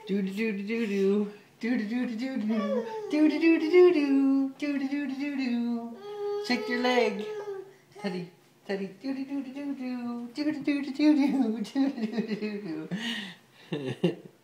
Do do do do do. Do do do do do. Do do do do do. Do do do do do. Shake your leg. Teddy. Teddy. Do do do do do. Do do do do do. Do do do do do.